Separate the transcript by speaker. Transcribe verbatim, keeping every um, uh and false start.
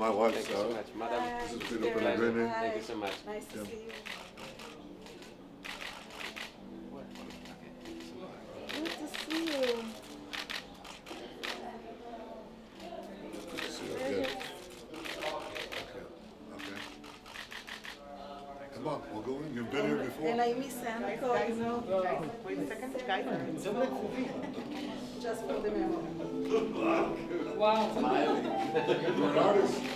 Speaker 1: my wife,
Speaker 2: Thank you so much, madam.
Speaker 1: This is Peter
Speaker 2: Pleasure.
Speaker 1: Ppellegrini.
Speaker 2: Thank you so much.
Speaker 3: Nice to
Speaker 1: Yeah.
Speaker 3: see you. Good to see you.
Speaker 1: Good to see you again. Okay. Okay. Come on, we'll go in. You've been here before.
Speaker 3: And I miss Aniko, you know.
Speaker 4: Wait a second, guys.
Speaker 3: Just for the memory.
Speaker 4: Wow.
Speaker 1: You're an artist.